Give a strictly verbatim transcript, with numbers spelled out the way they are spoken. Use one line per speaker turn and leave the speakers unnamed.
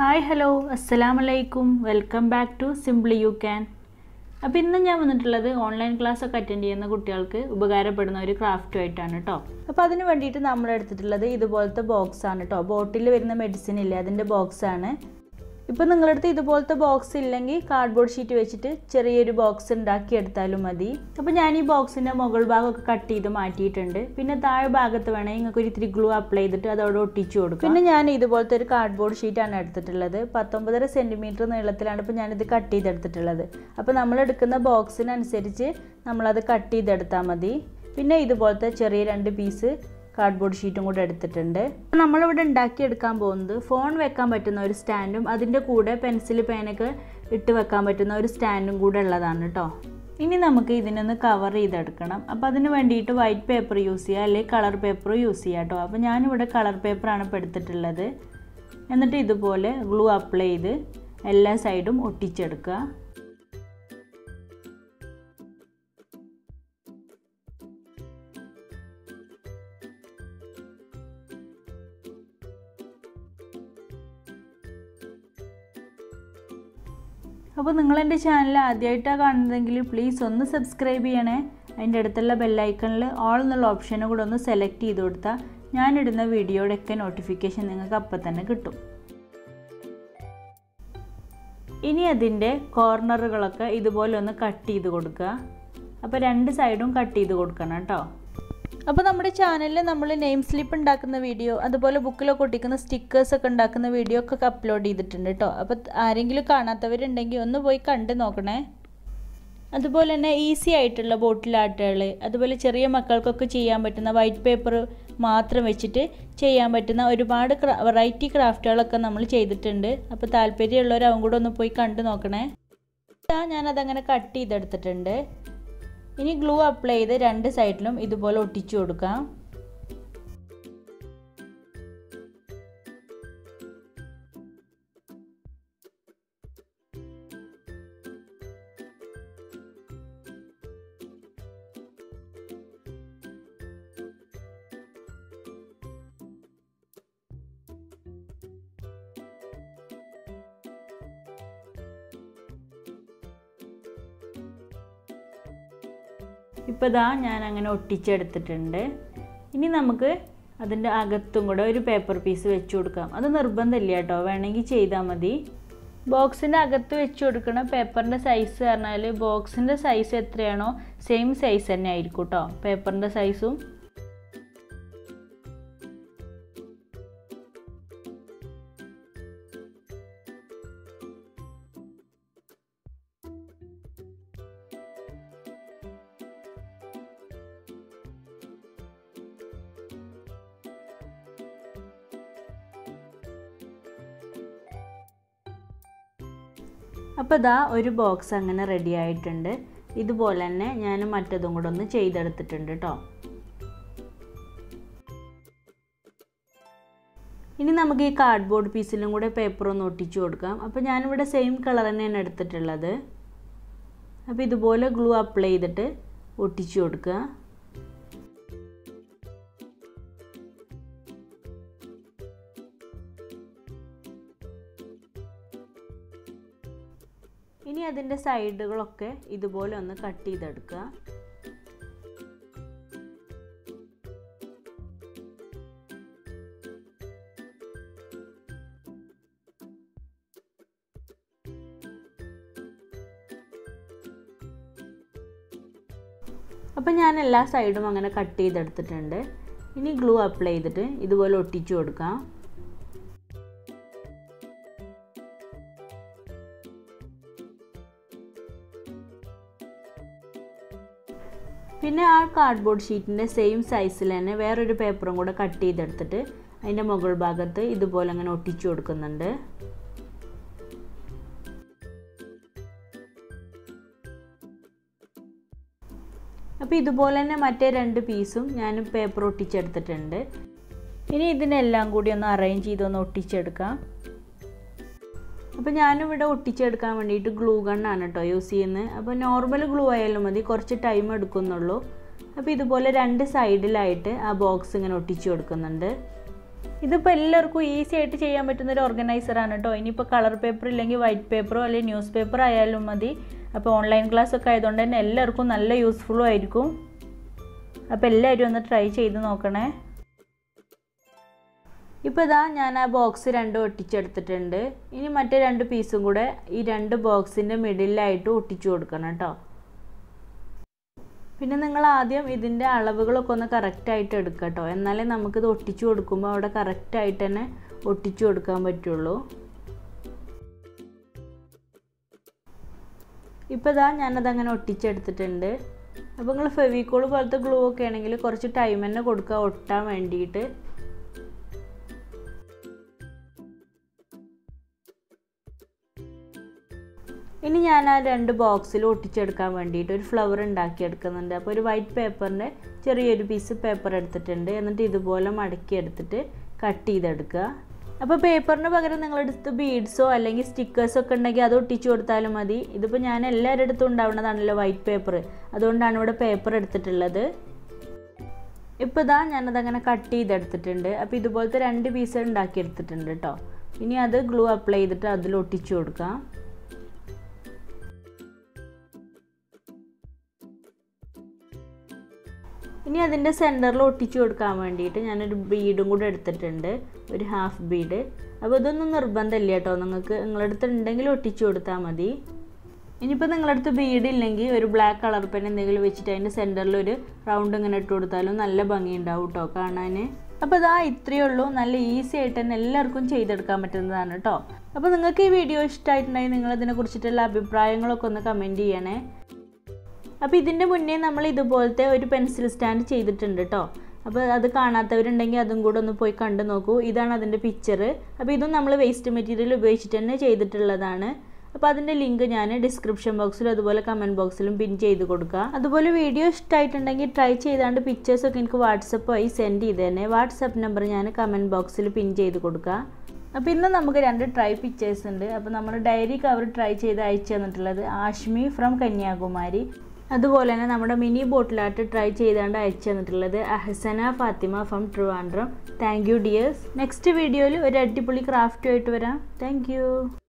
Hi, hello, assalamualaikum. Welcome back to Simply You Can. അപ്പോൾ ഇന്ന് ഞാൻ വന്നിട്ടുള്ളത് ഓൺലൈൻ ക്ലാസ് ഒക്കെ അറ്റൻഡ് ചെയ്യുന്ന കുട്ടികൾക്ക് ഉപകാരപ്പെടുന്ന ഒരു ക്രാഫ്റ്റ് ആയിട്ടാണ് ട്ടോ. അപ്പോൾ അതിന് വേണ്ടിയിട്ട് നമ്മൾ എടുത്തിട്ടുള്ളത് ഇതുപോലത്തെ ബോക്സ് ആണ് ട്ടോ. ബോട്ടിൽ വരുന്ന മെഡിസിൻ ഇല്ലേ അതിന്റെ ബോക്സ് ആണ്. ഇപ്പോൾ നിങ്ങളുടെ അടുത്ത് ഇതുപോലത്തെ ബോക്സ് ഇല്ലെങ്കിൽ കാർഡ്ബോർഡ് ഷീറ്റ് വെച്ചിട്ട് ചെറിയൊരു ബോക്സ് ഉണ്ടാക്കി എടുത്താലും മതി. അപ്പോൾ ഞാൻ ഈ ബോക്സിന്റെ മുകൾ ഭാഗമൊക്കെ കട്ട് ചെയ്ത് മാറ്റിയിട്ടുണ്ട്. പിന്നെ താഴെ ഭാഗത്ത് വേണമെങ്കിൽ നിങ്ങൾക്ക് ഒരു ഇത്തിരി ഗ്ലൂ അപ്ലൈ ചെയ്തിട്ട് അതോടെ ഒട്ടിച്ചു കൊടുക്കാം. പിന്നെ ഞാൻ ഇതുപോലത്തെ ഒരു കാർഡ്ബോർഡ് ഷീറ്റാണ് എടുത്തിട്ടുള്ളത്. പത്തൊമ്പതര സെന്റിമീറ്റർ നീളത്തിലാണ് ഇപ്പോൾ ഞാനിത് കട്ട് ചെയ്തെടുത്തിട്ടുള്ളത്. അപ്പോൾ നമ്മൾ എടുക്കുന്ന ബോക്സിനനുസരിച്ച് നമ്മളത് കട്ട് ചെയ്തെടുത്താൽ മതി. പിന്നെ ഇതുപോലത്തെ ചെറിയ രണ്ട് പീസ് കാർഡ്ബോർഡ് ഷീറ്റും കൂടെ എടുത്തിട്ടുണ്ട്. നമ്മളിവിടെ ഉണ്ടാക്കിയെടുക്കാൻ പോകുന്നത് ഫോൺ വെക്കാൻ പറ്റുന്ന ഒരു സ്റ്റാൻഡും അതിൻ്റെ കൂടെ പെൻസിൽ പേനൊക്കെ ഇട്ട് വെക്കാൻ പറ്റുന്ന ഒരു സ്റ്റാൻഡും കൂടെ ഉള്ളതാണ് കേട്ടോ. ഇനി നമുക്ക് ഇതിനൊന്ന് കവർ ചെയ്തെടുക്കണം. അപ്പോൾ അതിന് വേണ്ടിയിട്ട് വൈറ്റ് പേപ്പർ യൂസ് ചെയ്യുക അല്ലെങ്കിൽ കളർ പേപ്പർ യൂസ് ചെയ്യുക കേട്ടോ. അപ്പോൾ ഞാനിവിടെ കളർ പേപ്പറാണ് ഇപ്പോൾ എടുത്തിട്ടുള്ളത്. എന്നിട്ട് ഇതുപോലെ ഗ്ലൂ അപ്ലൈ ചെയ്ത് എല്ലാ സൈഡും ഒട്ടിച്ചെടുക്കുക. അപ്പോൾ നിങ്ങൾ എൻ്റെ ചാനൽ ആദ്യമായിട്ടാണ് കാണുന്നതെങ്കിൽ പ്ലീസ് ഒന്ന് സബ്സ്ക്രൈബ് ചെയ്യണേ. അതിൻ്റെ അടുത്തുള്ള ബെല്ലൈക്കണിൽ ഓൾ എന്നുള്ള ഓപ്ഷനും കൂടെ ഒന്ന് സെലക്ട് ചെയ്ത് കൊടുത്താൽ ഞാനിടുന്ന വീഡിയോയുടെയൊക്കെ നോട്ടിഫിക്കേഷൻ നിങ്ങൾക്ക് അപ്പം തന്നെ കിട്ടും. ഇനി അതിൻ്റെ കോർണറുകളൊക്കെ ഇതുപോലെ ഒന്ന് കട്ട് ചെയ്ത് കൊടുക്കുക. അപ്പോൾ രണ്ട് സൈഡും കട്ട് ചെയ്ത് കൊടുക്കണം കേട്ടോ. അപ്പോൾ നമ്മുടെ ചാനലിൽ നമ്മൾ നെയിം സ്ലിപ്പ് ഉണ്ടാക്കുന്ന വീഡിയോ അതുപോലെ ബുക്കിലൊക്കെ ഒട്ടിക്കുന്ന സ്റ്റിക്കേഴ്സൊക്കെ ഉണ്ടാക്കുന്ന വീഡിയോ ഒക്കെ അപ്ലോഡ് ചെയ്തിട്ടുണ്ട് കേട്ടോ. അപ്പോൾ ആരെങ്കിലും കാണാത്തവരുണ്ടെങ്കിൽ ഒന്ന് പോയി കണ്ട് നോക്കണേ. അതുപോലെ തന്നെ ഈസി ആയിട്ടുള്ള ബോട്ടിൽ ആർട്ടുകൾ അതുപോലെ ചെറിയ മക്കൾക്കൊക്കെ ചെയ്യാൻ പറ്റുന്ന വൈറ്റ് പേപ്പർ മാത്രം വെച്ചിട്ട് ചെയ്യാൻ പറ്റുന്ന ഒരുപാട് വെറൈറ്റി ക്രാഫ്റ്റുകളൊക്കെ നമ്മൾ ചെയ്തിട്ടുണ്ട്. അപ്പോൾ താല്പര്യമുള്ളവർ അവൻ കൂടെ ഒന്ന് പോയി കണ്ട് നോക്കണേ. ഞാനതങ്ങനെ കട്ട് ചെയ്തെടുത്തിട്ടുണ്ട്. ഇനി ഗ്ലൂ അപ്ലൈ ചെയ്ത് രണ്ട് സൈഡിലും ഇതുപോലെ ഒട്ടിച്ചു കൊടുക്കാം. ഇപ്പോൾ ഇതാ ഞാൻ അങ്ങനെ ഒട്ടിച്ചെടുത്തിട്ടുണ്ട്. ഇനി നമുക്ക് അതിൻ്റെ അകത്തും കൂടെ ഒരു പേപ്പർ പീസ് വെച്ച് കൊടുക്കാം. അത് നിർബന്ധമില്ല കേട്ടോ, വേണമെങ്കിൽ ചെയ്താൽ മതി. ബോക്സിൻ്റെ അകത്ത് വെച്ച് കൊടുക്കണ പേപ്പറിൻ്റെ സൈസ് പറഞ്ഞാൽ ബോക്സിൻ്റെ സൈസ് എത്രയാണോ സെയിം സൈസ് തന്നെ ആയിരിക്കും കേട്ടോ പേപ്പറിൻ്റെ സൈസും. അപ്പോൾ ഇതാ ഒരു ബോക്സ് അങ്ങനെ റെഡി ആയിട്ടുണ്ട്. ഇതുപോലെ തന്നെ ഞാൻ മറ്റതും കൂടെ ഒന്ന് ചെയ്തെടുത്തിട്ടുണ്ട് കേട്ടോ. ഇനി നമുക്ക് ഈ കാർഡ്ബോർഡ് പീസിലും കൂടെ പേപ്പർ ഒന്ന് ഒട്ടിച്ചു കൊടുക്കാം. അപ്പോൾ ഞാനിവിടെ സെയിം കളർ തന്നെയാണ് എടുത്തിട്ടുള്ളത്. അപ്പോൾ ഇതുപോലെ ഗ്ലൂ അപ്ലൈ ചെയ്തിട്ട് ഒട്ടിച്ചു കൊടുക്കുക. ഇനി അതിൻ്റെ സൈഡുകളൊക്കെ ഇതുപോലെ ഒന്ന് കട്ട് ചെയ്തെടുക്കുക. അപ്പോൾ ഞാൻ എല്ലാ സൈഡും അങ്ങനെ കട്ട് ചെയ്തെടുത്തിട്ടുണ്ട്. ഇനി ഗ്ലൂ അപ്ലൈ ചെയ്തിട്ട് ഇതുപോലെ ഒട്ടിച്ചു കൊടുക്കാം. പിന്നെ ആ കാർഡ്ബോർഡ് ഷീറ്റിൻ്റെ സെയിം സൈസിൽ തന്നെ വേറൊരു പേപ്പറും കൂടെ കട്ട് ചെയ്തെടുത്തിട്ട് അതിൻ്റെ മുകൾ ഭാഗത്ത് ഇതുപോലെ അങ്ങനെ ഒട്ടിച്ചു കൊടുക്കുന്നുണ്ട്. അപ്പോൾ ഇതുപോലെ തന്നെ മറ്റേ രണ്ട് പീസും ഞാൻ പേപ്പർ ഒട്ടിച്ചെടുത്തിട്ടുണ്ട്. ഇനി ഇതിനെല്ലാം കൂടി ഒന്ന് അറേഞ്ച് ചെയ്തൊന്ന് ഒട്ടിച്ചെടുക്കാം. അപ്പോൾ ഞാനിവിടെ ഒട്ടിച്ചെടുക്കാൻ വേണ്ടിയിട്ട് ഗ്ലൂ ഗണ്ണാണ് കേട്ടോ യൂസ് ചെയ്യുന്നത്. അപ്പോൾ നോർമൽ ഗ്ലൂ ആയാലും മതി, കുറച്ച് ടൈം എടുക്കുന്നുള്ളൂ. അപ്പോൾ ഇതുപോലെ രണ്ട് സൈഡിലായിട്ട് ആ ബോക്സ് ഇങ്ങനെ ഒട്ടിച്ചു കൊടുക്കുന്നുണ്ട്. ഇതിപ്പോൾ എല്ലാവർക്കും ഈസി ആയിട്ട് ചെയ്യാൻ പറ്റുന്ന ഒരു ഓർഗനൈസറാണ് കേട്ടോ. ഇനിയിപ്പോൾ കളർ പേപ്പർ ഇല്ലെങ്കിൽ വൈറ്റ് പേപ്പറോ അല്ലെങ്കിൽ ന്യൂസ് പേപ്പർ ആയാലും മതി. അപ്പോൾ ഓൺലൈൻ ക്ലാസ് ഒക്കെ ആയതുകൊണ്ട് തന്നെ എല്ലാവർക്കും നല്ല യൂസ്ഫുള്ളും ആയിരിക്കും. അപ്പോൾ എല്ലാവരും ഒന്ന് ട്രൈ ചെയ്ത് നോക്കണേ. ഇപ്പോൾ ഇതാ ഞാൻ ആ ബോക്സ് രണ്ടും ഒട്ടിച്ചെടുത്തിട്ടുണ്ട്. ഇനി മറ്റേ രണ്ട് പീസും കൂടെ ഈ രണ്ട് ബോക്സിൻ്റെ മിഡിലായിട്ട് ഒട്ടിച്ചു കൊടുക്കണം കേട്ടോ. പിന്നെ നിങ്ങൾ ആദ്യം ഇതിൻ്റെ അളവുകളൊക്കെ ഒന്ന് കറക്റ്റായിട്ട് എടുക്കുക കേട്ടോ. എന്നാലേ നമുക്കിത് ഒട്ടിച്ചു കൊടുക്കുമ്പോൾ അവിടെ കറക്റ്റായിട്ട് തന്നെ ഒട്ടിച്ചു കൊടുക്കാൻ പറ്റുള്ളൂ. ഇപ്പോൾ ഇതാ ഞാനതങ്ങനെ ഒട്ടിച്ചെടുത്തിട്ടുണ്ട്. അപ്പോൾ നിങ്ങൾ ഫെവിക്കോൾ പോലത്തെ ഗ്ലൂ ഒക്കെ ആണെങ്കിൽ കുറച്ച് ടൈം തന്നെ കൊടുക്കുക ഒട്ടാൻ വേണ്ടിയിട്ട്. ഇനി ഞാൻ ആ രണ്ട് ബോക്സിൽ ഒട്ടിച്ചെടുക്കാൻ വേണ്ടിയിട്ട് ഒരു ഫ്ലവർ ഉണ്ടാക്കിയെടുക്കുന്നുണ്ട്. അപ്പോൾ ഒരു വൈറ്റ് പേപ്പറിൻ്റെ ചെറിയൊരു പീസ് പേപ്പർ എടുത്തിട്ടുണ്ട്. എന്നിട്ട് ഇതുപോലെ മടക്കി എടുത്തിട്ട് കട്ട് ചെയ്തെടുക്കുക. അപ്പോൾ പേപ്പറിന് പകരം നിങ്ങളെടുത്ത് ബീഡ്സോ അല്ലെങ്കിൽ സ്റ്റിക്കേഴ്സോ ഒക്കെ ഉണ്ടെങ്കിൽ അത് ഒട്ടിച്ചു കൊടുത്താലും മതി. ഇതിപ്പോൾ ഞാൻ എല്ലാവരുടെ അടുത്തും ഉണ്ടാവുന്നതാണല്ലോ വൈറ്റ് പേപ്പർ, അതുകൊണ്ടാണ് ഇവിടെ പേപ്പർ എടുത്തിട്ടുള്ളത്. ഇപ്പോൾ ഇതാ ഞാനതങ്ങനെ കട്ട് ചെയ്തെടുത്തിട്ടുണ്ട്. അപ്പോൾ ഇതുപോലത്തെ രണ്ട് പീസ് ഉണ്ടാക്കിയെടുത്തിട്ടുണ്ട് കേട്ടോ. ഇനി അത് ഗ്ലൂ അപ്ലൈ ചെയ്തിട്ട് അതിൽ ഒട്ടിച്ചു കൊടുക്കാം. ഇനി അതിൻ്റെ സെൻറ്ററിൽ ഒട്ടിച്ചു കൊടുക്കാൻ വേണ്ടിയിട്ട് ഞാനൊരു ബീഡും കൂടെ എടുത്തിട്ടുണ്ട്, ഒരു ഹാഫ് ബീഡ്. അപ്പോൾ ഇതൊന്നും നിർബന്ധമില്ല കേട്ടോ, നിങ്ങൾക്ക് നിങ്ങളുടെ അടുത്ത് ഉണ്ടെങ്കിൽ ഒട്ടിച്ചു കൊടുത്താൽ മതി. ഇനിയിപ്പോൾ നിങ്ങളുടെ അടുത്ത് ബീഡ് ഇല്ലെങ്കിൽ ഒരു ബ്ലാക്ക് കളർ പെൻ എന്തെങ്കിലും വെച്ചിട്ട് അതിൻ്റെ സെൻറ്ററിൽ ഒരു റൗണ്ട് ഇങ്ങനെ ഇട്ട് കൊടുത്താലും നല്ല ഭംഗി ഉണ്ടാവും കേട്ടോ കാണാൻ. അപ്പോൾ ഇതാ ഇത്രയേ ഉള്ളൂ. നല്ല ഈസി ആയിട്ട് തന്നെ എല്ലാവർക്കും ചെയ്തെടുക്കാൻ പറ്റുന്നതാണ് കേട്ടോ. അപ്പോൾ നിങ്ങൾക്ക് ഈ വീഡിയോ ഇഷ്ടമായിട്ടുണ്ടെങ്കിൽ നിങ്ങളതിനെ കുറിച്ചിട്ടുള്ള അഭിപ്രായങ്ങളൊക്കെ ഒന്ന് കമൻറ്റ് ചെയ്യണേ. അപ്പോൾ ഇതിൻ്റെ മുന്നേ നമ്മൾ ഇതുപോലത്തെ ഒരു പെൻസിൽ സ്റ്റാൻഡ് ചെയ്തിട്ടുണ്ട് കേട്ടോ. അപ്പോൾ അത് കാണാത്തവരുണ്ടെങ്കിൽ അതും കൂടെ ഒന്ന് പോയി കണ്ടു നോക്കൂ. ഇതാണ് അതിൻ്റെ പിക്ചർ. അപ്പോൾ ഇതും നമ്മൾ വേസ്റ്റ് മെറ്റീരിയൽ ഉപയോഗിച്ചിട്ട് തന്നെ ചെയ്തിട്ടുള്ളതാണ്. അപ്പോൾ അതിൻ്റെ ലിങ്ക് ഞാൻ ഡിസ്ക്രിപ്ഷൻ ബോക്സിലും അതുപോലെ കമൻറ്റ് ബോക്സിലും പിൻ ചെയ്ത് കൊടുക്കുക. അതുപോലെ വീഡിയോ ഇഷ്ടമായിട്ടുണ്ടെങ്കിൽ ട്രൈ ചെയ്താണ്ട് പിക്ചേഴ്സൊക്കെ എനിക്ക് വാട്സപ്പ് വഴി സെൻഡ് ചെയ്ത് തന്നെ. വാട്സപ്പ് നമ്പർ ഞാൻ കമൻറ്റ് ബോക്സിൽ പിൻ ചെയ്ത് കൊടുക്കുക. അപ്പോൾ ഇന്ന് നമുക്ക് രണ്ട് ട്രൈ പിക്ചേഴ്സ് ഉണ്ട്. അപ്പോൾ നമ്മൾ ഡയറി കവർ ട്രൈ ചെയ്ത് അയച്ചു തന്നിട്ടുള്ളത് ആഷ്മി ഫ്രം കന്യാകുമാരി. അതുപോലെ തന്നെ നമ്മുടെ മിനി ബോട്ടിലായിട്ട് ട്രൈ ചെയ്താണ്ട് അയച്ചു തന്നിട്ടുള്ളത് Ahsana Fathima from Trivandrum. Thank you dears. Next വീഡിയോയിൽ ഒരു അടിപൊളി ക്രാഫ്റ്റുമായിട്ട് വരാം. Thank U.